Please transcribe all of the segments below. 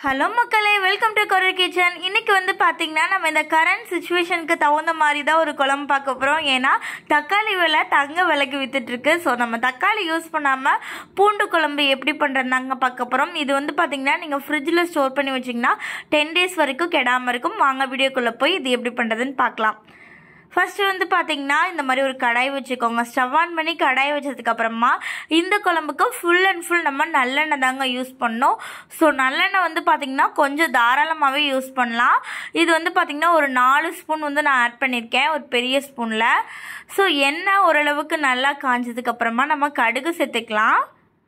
Hello மக்களே, welcome to courier kitchen. இன்றைக்கி வந்து பார்த்திங்கன்னா நம்ம இந்த கரண்ட் சுச்சுவேஷனுக்கு தகுந்த மாதிரி தான் ஒரு குழம்பு பார்க்க போகிறோம். ஏன்னா தக்காளி விலை தங்க விலைக்கு விற்றுட்ருக்கு. ஸோ நம்ம தக்காளி யூஸ் பண்ணாமல் பூண்டு குழம்பு எப்படி பண்ணுறதாங்க பார்க்க போகிறோம். இது வந்து பார்த்திங்கன்னா நீங்கள் ஃப்ரிட்ஜில் ஸ்டோர் பண்ணி வச்சிங்கன்னா 10 days வரைக்கும் கெடாமல் இருக்கும். வாங்க வீடியோக்குள்ளே போய் இது எப்படி பண்ணுறதுன்னு பார்க்கலாம். ஃபஸ்ட்டு வந்து பார்த்திங்கன்னா இந்த மாதிரி ஒரு கடாய் வச்சுக்கோங்க. ஸ்டவ் ஆன் பண்ணி கடாய் வச்சதுக்கப்புறமா இந்த குழம்புக்கு ஃபுல் அண்ட் ஃபுல் நம்ம நல்லெண்ணெய் தாங்க யூஸ் பண்ணோம். ஸோ நல்லெண்ணெய் வந்து பார்த்திங்கன்னா கொஞ்சம் தாராளமாகவே யூஸ் பண்ணலாம். இது வந்து பார்த்திங்கன்னா ஒரு 4 ஸ்பூன் வந்து நான் ஆட் பண்ணியிருக்கேன், ஒரு பெரிய ஸ்பூனில். ஸோ எண்ணெய் ஓரளவுக்கு நல்லா காஞ்சதுக்கப்புறமா நம்ம கடுகு சேர்த்துக்கலாம்.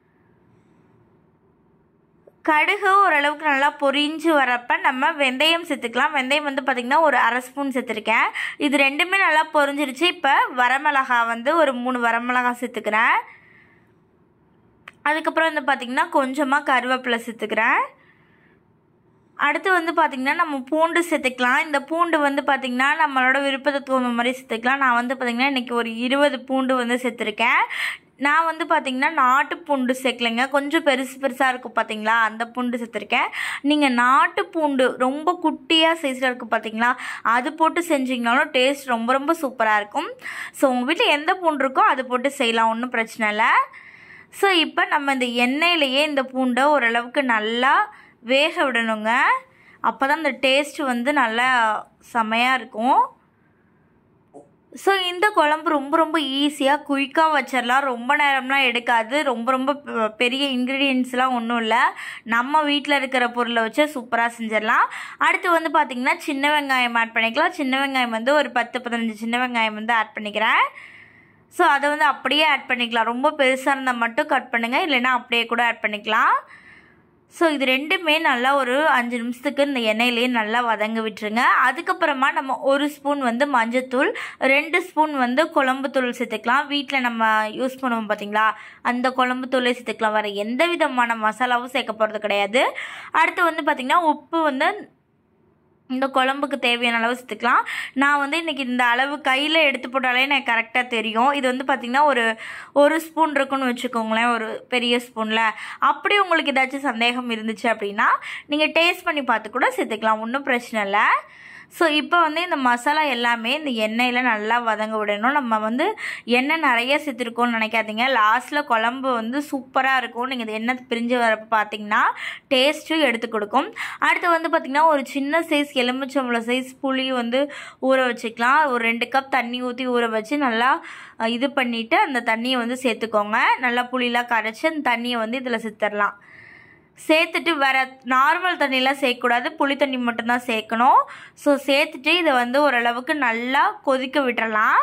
கடுகு ஓரளவுக்கு நல்லா பொரிஞ்சு வரப்போ நம்ம வெந்தயம் சேர்த்துக்கலாம். வெந்தயம் வந்து பார்த்திங்கன்னா ஒரு 1/2 ஸ்பூன் சேர்த்துருக்கேன். இது ரெண்டுமே நல்லா பொரிஞ்சிருச்சு. இப்போ வரமிளகா வந்து ஒரு 3 வரமிளகா சேர்த்துக்கிறேன். அதுக்கப்புறம் வந்து பார்த்திங்கன்னா கொஞ்சமாக கருவேப்பிலை சேர்த்துக்கிறேன். அடுத்து வந்து பார்த்திங்கன்னா நம்ம பூண்டு சேர்த்துக்கலாம். இந்த பூண்டு வந்து பார்த்திங்கன்னா நம்மளோட விருப்பத்துக்கு தகுந்த மாதிரி சேர்த்துக்கலாம். நான் வந்து பார்த்திங்கன்னா இன்றைக்கி ஒரு 20 பூண்டு வந்து சேர்த்துருக்கேன். நான் வந்து பார்த்திங்கன்னா நாட்டு பூண்டு சேர்க்கலைங்க, கொஞ்சம் பெருசாக இருக்கும் பார்த்திங்களா, அந்த பூண்டு சேர்த்துருக்கேன். நீங்கள் நாட்டு பூண்டு ரொம்ப குட்டியாக சைஸில் இருக்கும் பார்த்திங்களா, அது போட்டு செஞ்சிங்கனாலும் டேஸ்ட் ரொம்ப சூப்பராக இருக்கும். ஸோ உங்கள் வீட்டில் எந்த பூண்டு இருக்கோ அது போட்டு செய்யலாம், ஒன்றும் பிரச்சனை இல்லை. ஸோ இப்போ நம்ம இந்த எண்ணெயிலேயே இந்த பூண்டை ஓரளவுக்கு நல்லா வேக விடணுங்க. அப்போ தான் இந்த டேஸ்ட் வந்து நல்லா செமையாக இருக்கும். ஸோ இந்த குழம்பு ரொம்ப ஈஸியாக குயிக்காக வச்சிடலாம். ரொம்ப நேரம்லாம் எடுக்காது. ரொம்ப பெரிய இன்க்ரீடியன்ட்ஸ்லாம் ஒன்றும் இல்லை. நம்ம வீட்டில் இருக்கிற பொருளை வச்சு சூப்பராக செஞ்சிடலாம். அடுத்து வந்து பார்த்திங்கன்னா சின்ன வெங்காயம் ஆட் பண்ணிக்கலாம். சின்ன வெங்காயம் வந்து ஒரு 10-15 சின்ன வெங்காயம் வந்து ஆட் பண்ணிக்கிறேன். ஸோ அதை வந்து அப்படியே ஆட் பண்ணிக்கலாம். ரொம்ப பெருசாக இருந்தால் மட்டும் கட் பண்ணுங்கள், இல்லைன்னா அப்படியே கூட ஆட் பண்ணிக்கலாம். ஸோ இது ரெண்டுமே நல்லா ஒரு 5 நிமிஷத்துக்கு இந்த எண்ணெயிலேயே நல்லா வதங்க விட்டுருங்க. அதுக்கப்புறமா நம்ம 1 ஸ்பூன் வந்து மஞ்சத்தூள், 2 ஸ்பூன் வந்து குழம்பு தூள் சேர்த்துக்கலாம். வீட்டில் நம்ம யூஸ் பண்ணுவோம் பார்த்திங்களா, அந்த குழம்பு தூளே சேர்த்துக்கலாம். வேறு எந்த விதமான மசாலாவும் சேர்க்க போகிறது கிடையாது. அடுத்து வந்து பார்த்திங்கன்னா உப்பு வந்து இந்த குழம்புக்கு தேவையான அளவு சேர்த்துக்கலாம். நான் வந்து இன்றைக்கி இந்த அளவு கையில் எடுத்து போட்டாலே எனக்கு கரெக்டாக தெரியும். இது வந்து பார்த்திங்கன்னா ஒரு ஸ்பூன் இருக்குன்னு வச்சுக்கோங்களேன், ஒரு பெரிய ஸ்பூனில். அப்படி உங்களுக்கு ஏதாச்சும் சந்தேகம் இருந்துச்சு அப்படின்னா நீங்கள் டேஸ்ட் பண்ணி பார்த்து கூட சேர்த்துக்கலாம், ஒன்றும் பிரச்சனை இல்லை. ஸோ இப்போ வந்து இந்த மசாலா எல்லாமே இந்த எண்ணெயில் நல்லா வதங்க விடணும். நம்ம வந்து எண்ணெய் நிறைய சேர்த்துருக்கோன்னு நினைக்காதீங்க. லாஸ்ட்டில் குழம்பு வந்து சூப்பராக இருக்கும். நீங்கள் இந்த எண்ணெய் பிரிஞ்சு வரப்போ பார்த்தீங்கன்னா டேஸ்ட்டும் எடுத்து கொடுக்கும். அடுத்து வந்து பார்த்திங்கன்னா ஒரு சின்ன சைஸ் எலுமிச்சம்பழம் சைஸ் புளி வந்து ஊற வச்சுக்கலாம். ஒரு 2 கப் தண்ணி ஊற்றி ஊற வச்சு நல்லா இது பண்ணிவிட்டு அந்த தண்ணியை வந்து சேர்த்துக்கோங்க. நல்லா புளியெலாம் கரைச்சி அந்த தண்ணியை வந்து இதில் சேர்த்துடலாம். சேர்த்துட்டு வேறு நார்மல் தண்ணியெலாம் சேர்க்கக்கூடாது, புளி தண்ணி மட்டும்தான் சேர்க்கணும். ஸோ சேர்த்துட்டு இதை வந்து ஓரளவுக்கு நல்லா கொதிக்க விட்டுறலாம்.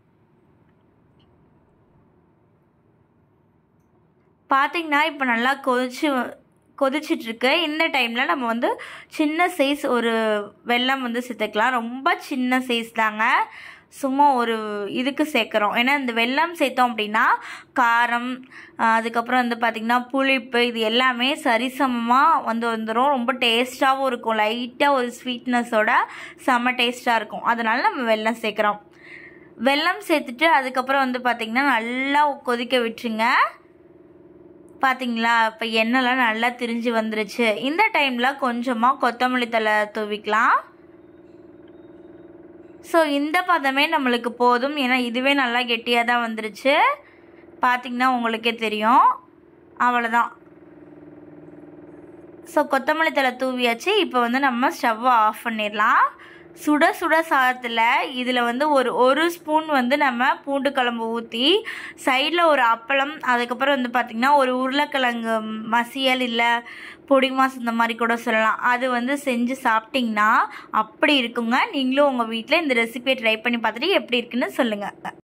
பார்த்திங்கன்னா இப்போ நல்லா கொதிச்சிட்ருக்கு. இந்த டைமில் நம்ம வந்து சின்ன சைஸ் ஒரு வெல்லம் வந்து சேர்த்துக்கலாம். ரொம்ப சின்ன சைஸ் தாங்க, சும்மா ஒரு இதுக்கு சேர்க்குறோம். ஏன்னா இந்த வெல்லம் சேர்த்தோம் அப்படின்னா காரம், அதுக்கப்புறம் வந்து பார்த்திங்கன்னா புளிப்பு, இது எல்லாமே சரிசமமாக வந்துடும். ரொம்ப டேஸ்ட்டாகவும் இருக்கும். லைட்டாக ஒரு ஸ்வீட்னஸோட செம்ம டேஸ்ட்டாக இருக்கும். அதனால நம்ம வெல்லம் சேர்க்குறோம். வெல்லம் சேர்த்துட்டு அதுக்கப்புறம் வந்து பார்த்திங்கன்னா நல்லா கொதிக்க விட்டுருங்க. பார்த்திங்களா, இப்போ எண்ணெய்லாம் நல்லா திரிஞ்சு வந்துருச்சு. இந்த டைமில் கொஞ்சமாக கொத்தமல்லி தழை தூவிக்கலாம். ஸோ இந்த பதமே நம்மளுக்கு போதும். ஏன்னா இதுவே நல்லா கெட்டியாக தான் வந்துருச்சு. பார்த்திங்கன்னா உங்களுக்கே தெரியும். அவ்வளோதான். ஸோ கொத்தமல்லி தழை தூவியாச்சு. இப்போ வந்து நம்ம ஸ்டவ்வை ஆஃப் பண்ணிடலாம். சுட சாதத்தில் இதில் வந்து ஒரு ஸ்பூன் வந்து நம்ம பூண்டு குழம்பு ஊற்றி சைடில் ஒரு அப்பளம், அதுக்கப்புறம் வந்து பார்த்திங்கன்னா ஒரு உருளைக்கிழங்கு மசியல் இல்லை பொடி மாஸ் இந்த மாதிரி கூட சொல்லலாம், அது வந்து செஞ்சு சாப்பிட்டிங்கன்னா அப்படி இருக்குங்க. நீங்களும் உங்கள் வீட்டில் இந்த ரெசிபியை ட்ரை பண்ணி பார்த்துட்டு எப்படி இருக்குன்னு சொல்லுங்கள்.